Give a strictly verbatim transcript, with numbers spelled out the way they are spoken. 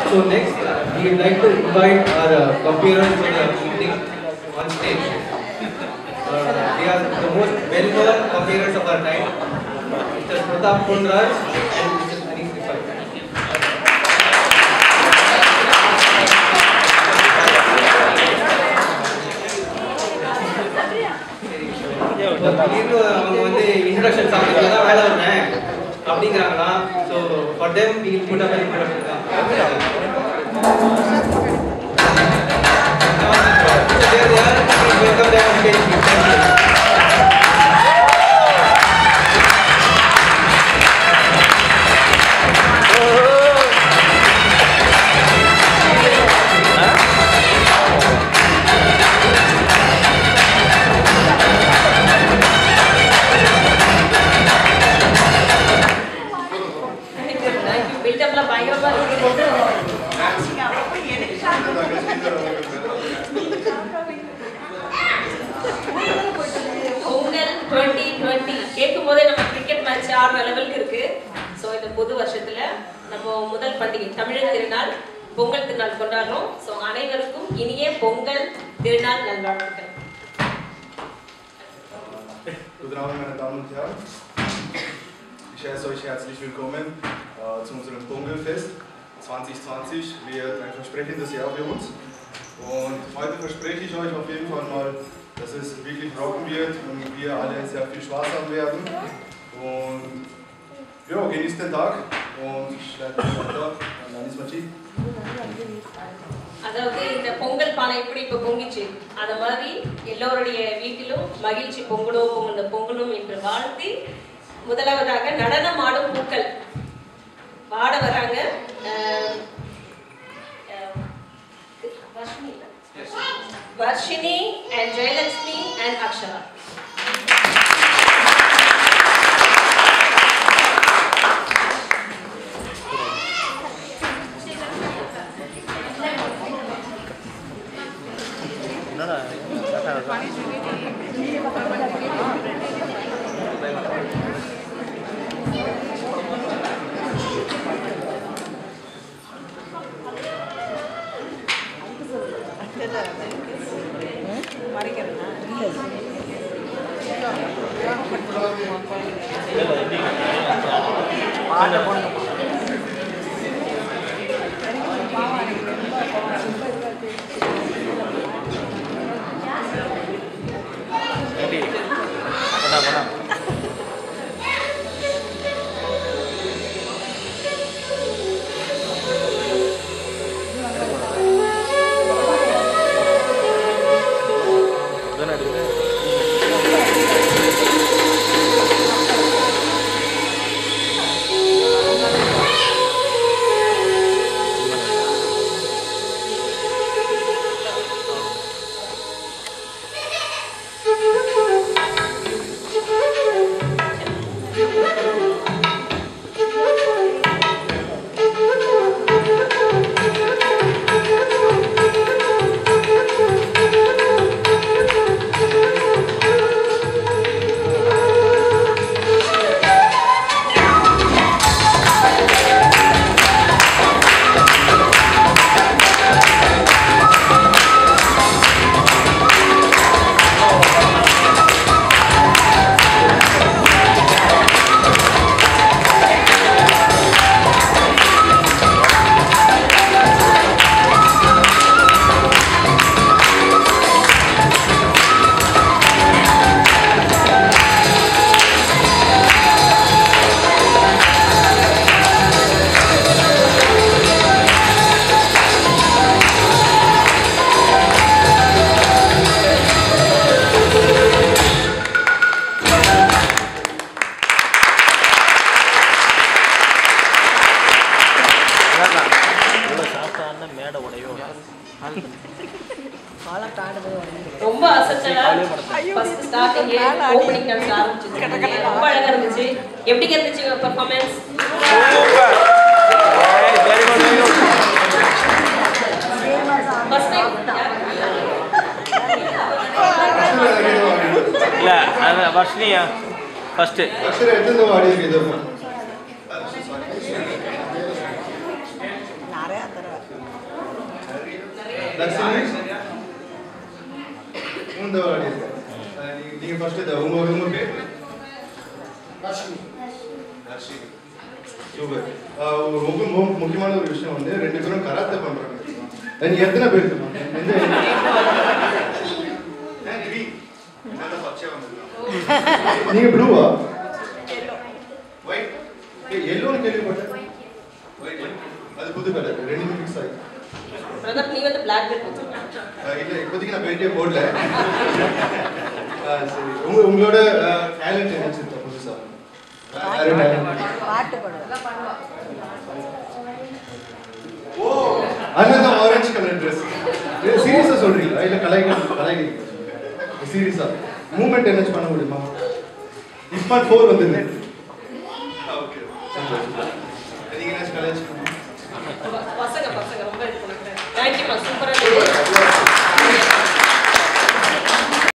So next, we would like to invite our uh, computers for the evening on stage. Uh, they are the most well-known computers of our time, Mister Pratap Ponraj and Mister Anish Tripathi. திடீர்னு அவங்க வந்து introduction சாங்ல தான் வேலை வந்தேன் அப்படிங்கிறாங்களா. So for them we will put up an introduction song. Welcome them on stage. கேட்கும்போதே நம்ம cricket match ஆடுற லெவலுக்கு இருக்கு. ஸோ இந்த புது வருஷத்துல நம்ம முதல் பண்டிகை தமிழர் திருநாள் பொங்கல் திருநாள் கொண்டாடுறோம். ஸோ அனைவருக்கும் இனிய பொங்கல் திருநாள் நல்வாழ்த்துக்கள். Guten Abend, meine Damen und Herren. Ich heiße euch herzlich willkommen äh, zu unserem Pongelfest zwanzig zwanzig. Wird ein versprechendes Jahr für uns. Und heute verspreche ich euch auf jeden Fall mal, dass es wirklich rocken wird und wir alle sehr viel Spaß haben werden. Und ja, genießt den Tag und ich leite euch weiter an Anis Machi. அதாவது இந்த பொங்கல் பானை எப்படி இப்போ பொங்கிச்சு, அது மாதிரி எல்லோருடைய வீட்டிலும் மகிழ்ச்சி பொங்கலும் பொங்கல் பொங்கலும் என்று வாழ்த்தி முதலாவதாக நடனம் ஆடும் பூக்கள் பாட வராங்க. Varshini and Jayalakshmi and Akshara. ரொம்ப அசத்தலா ஃபர்ஸ்ட் ஸ்டார்டிங் ஓபனிங் டான்ஸ் ஆரம்பிச்சிருக்கீங்க. ரொம்ப அழகா இருந்துச்சு. எப்படி இருந்துச்சு performance? Super. Very good very good. First time இல்ல அது வர்ஷினியா ஃபர்ஸ்ட் அக்ஷரா எத்தனை வாடி இது? நிறைய தடவை தர்ஷினி மூன்றாவது ஆடியன்ஸ். நீங்க ஃபர்ஸ்ட் உங்க உங்க பேர் தர்ஷினி. தர்ஷினி சூப்பர். ரொம்ப முக்கியமான ஒரு விஷயம் வந்து ரெண்டு பேரும் கராத்தே பண்றாங்க. நீங்க எத்தனை பேர் இருக்கீங்க? எந்த நீங்க ப்ளூவா ஒயிட்? எல்லோன்னு கேள்விப்பட்டேன். அது புது கலர் ரெண்டு மிக்ஸ் ஆகி. பிரதர் நீ வந்து Black belt போடுங்க. இல்ல இப்போதைக்கு நான் பெல்ட்டே போடல. சரி உங்க உங்களோட டேலண்ட் என்ன சொல்லுங்க புதுசா? பாட்டு பாடுவா. ஓ அண்ணா ஆரஞ்சு கலர் Dress. சீரியஸா சொல்றீங்களா இல்ல கலாய்க்க கலாய்க்கிறீங்களா? சீரியஸா மூவ்மெண்ட் என்ன பண்ண முடியுமா? ஸ்மார்ட் ஃபோர் வந்துருது. ஓகே நீங்க என்ன கலாய்ச்சிங்க? பசங்க பசங்க ரொம்ப இது பண்ணுங்க. தேங்க் யூ மா சூப்பரா இருந்துச்சு.